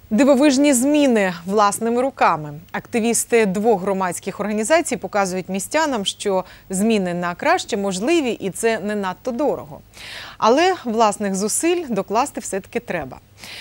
Дивовижні зміни власними руками. Активісти двох громадських організацій показують містянам, що зміни на краще можливі і це не надто дорого. Але власних зусиль докласти все-таки треба.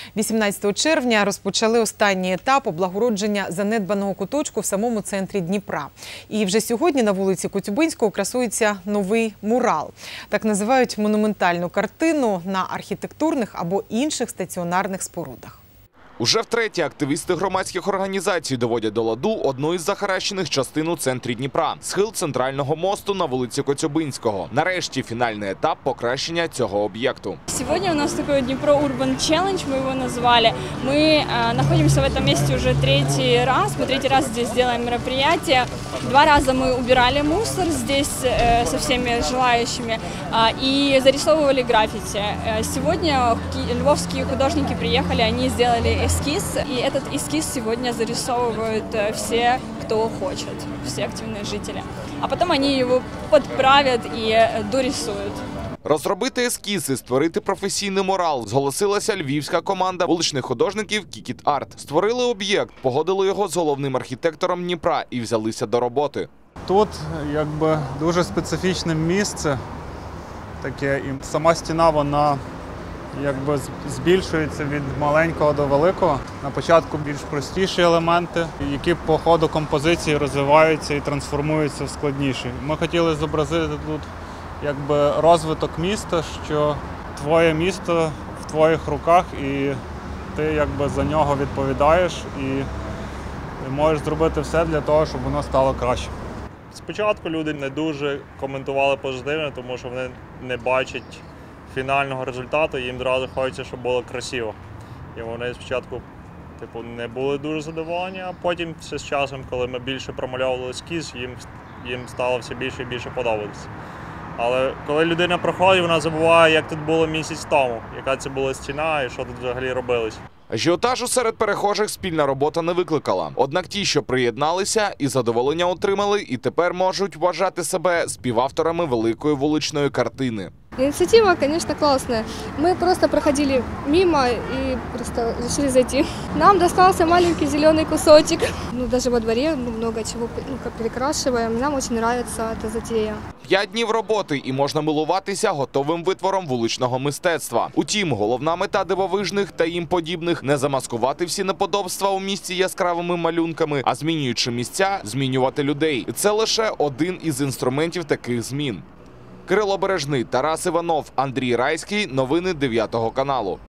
18 червня розпочали останній етап облагородження занедбаного куточку в самому центрі Дніпра. І вже сьогодні на вулиці Коцюбинського красується новий мурал. Так називають монументальну картину на архітектурних або інших стаціонарних спорудах. Уже втретє активісти громадських організацій доводять до ладу одну із захаращених частин у центрі Дніпра – схил центрального мосту на вулиці Коцюбинського. Нарешті фінальний етап покращення цього об'єкту. Сегодня у нас такой Днепро Urban Challenge, мы его назвали. Мы находимся в этом месте уже третий раз. Мы третий раз здесь делаем мероприятие. 2 раза мы убирали мусор здесь со всеми желающими и зарисовывали граффити. Сегодня львовские художники приехали, они сделали эскиз. И этот эскиз сегодня зарисовывают все, кто хочет, все активные жители. А потом они его подправят и дорисуют. Розробити ескіз і створити професійний мурал зголосилася львівська команда вуличних художників «Кікіт Арт». Створили об'єкт, погодили його з головним архітектором Дніпра і взялися до роботи. Тут якби дуже специфічне місце таке, і сама стіна, вона якби збільшується від маленького до великого. На початку більш простіші елементи, які по ходу композиції розвиваються і трансформуються в складніші. Ми хотіли зобразити тут якби розвиток міста, що твоє місто в твоїх руках і ти якби за нього відповідаєш і можеш зробити все для того, щоб воно стало краще. Спочатку люди не дуже коментували позитивно, тому що вони не бачать фінального результату, їм одразу хочеться, щоб було красиво. І вони спочатку не були дуже задоволені, а потім все з часом, коли ми більше промальовували ескіз, їм стало все більше і більше подобатися. Але коли людина проходить, вона забуває, як тут було місяць тому, яка це була стіна і що тут взагалі робилось. Ажіотажу серед перехожих спільна робота не викликала. Однак ті, що приєдналися, і задоволення отримали, і тепер можуть вважати себе співавторами великої вуличної картини. Инициатива, конечно, классная. Мы просто проходили мимо и просто решили зайти. Нам достался маленький зеленый кусочек. Даже во дворе много чего перекрашиваем. Нам очень нравится эта затея. 5 днів роботи і можна милуватися готовим витвором вуличного мистецтва. Утім, головна мета дивовижних та їм подібних – не замаскувати всі неподобства у місті яскравими малюнками, а змінюючи місця, змінювати людей. І це лише один із інструментів таких змін. Кирило Бережний, Тарас Іванов, Андрій Райський. Новини 9 каналу.